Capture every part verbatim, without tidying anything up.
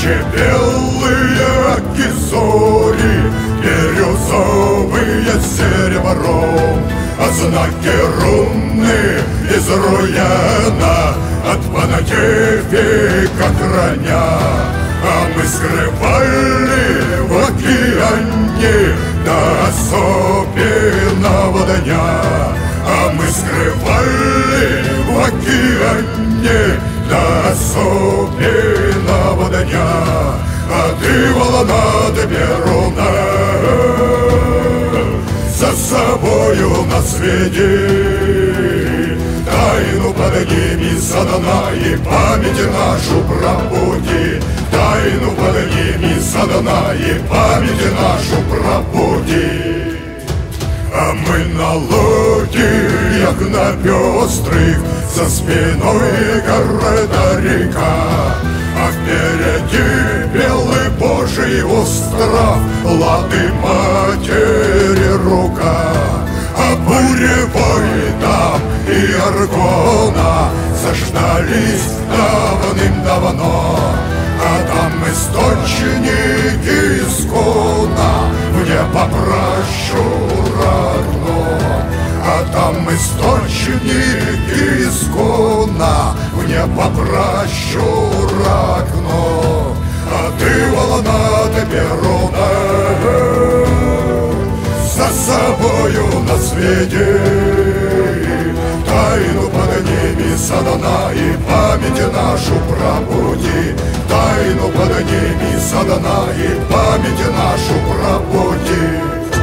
ночи белые оки зори, бирюзовые серебром, а знаки руны из руяна от Панагеви как храня. А мы скрывали в океане до особенного дня. А мы скрывали в океане до особенного дня. А ты, волна Беруна, за собою нас веди. Тайну подними со дна и память нашу пробуди. Тайну подними со дна и память нашу пробуди. А мы на лодиях на пестрых, за спиной города река, а впереди белый Божий остров, лады матери рука. А буревой там и Аргона заждались давным-давно, а там источники искона в небо прощуравно. А там источники искона в небо прощуравно. А ты, волна Беруна, за собою нас веди. Тайну подними со дна и память нашу пробуди. Тайну подними со дна и память нашу пробуди.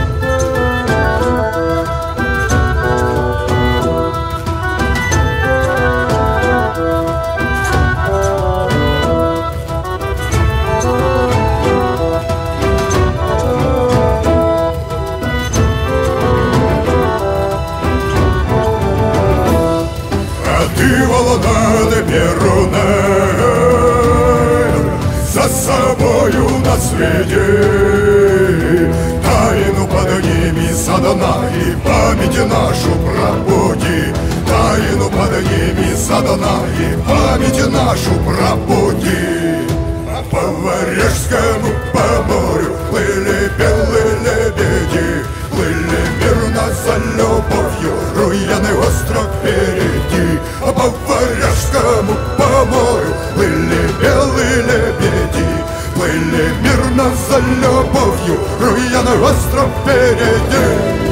Ты, волна Беруна, за собою нас веди. Тайну подними со дна и память нашу пробуди. Тайну подними со дна и память нашу пробуди. По Варяжскому по морю плыли белые лебеди, плыли мирно за любовью, Руяный остров впереди. А по Варяжскому по морю плыли белые лебеди, плыли мирно за любовью, Руяный остров впереди.